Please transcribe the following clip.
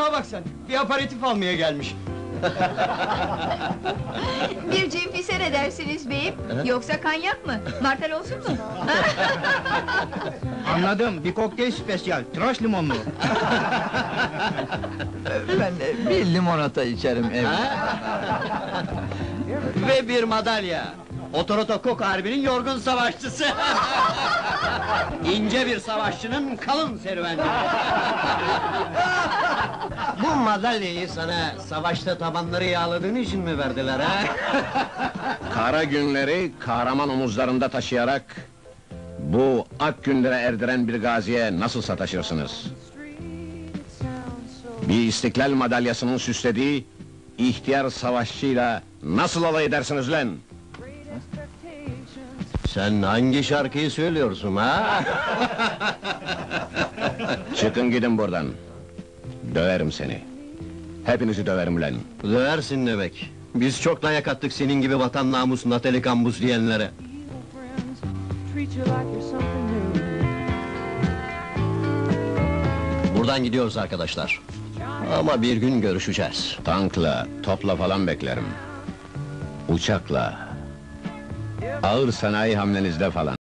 Şuna bak sen, bir aparatif almaya gelmiş. Bir cimfise ne dersiniz beyim? Yoksa kanyak mı? Martel olsun mu? Anladım, bir kokteyl spesyal, tıraş limonlu. Ben bir limonata içerim evde. Ve bir madalya. Otorotokok harbinin yorgun savaşçısı. İnce bir savaşçının kalın serüveni. Bu madalyayı sana savaşta tabanları yağladığın için mi verdiler ha? Kara günleri kahraman omuzlarında taşıyarak bu ak günlere erdiren bir gaziye nasıl sataşırsınız? Bir istiklal madalyasının süslediği ihtiyar savaşçıyla nasıl alay edersiniz lan? Sen hangi şarkıyı söylüyorsun ha? Çıkın gidin buradan. Döverim seni. Hepinizi döverim lan. Döversin demek. Biz çok dayak attık senin gibi vatan namus Natali Kambuz diyenlere. Buradan gidiyoruz arkadaşlar. Ama bir gün görüşeceğiz. Tankla, topla falan beklerim. Uçakla, ağır sanayi hamlenizde falan.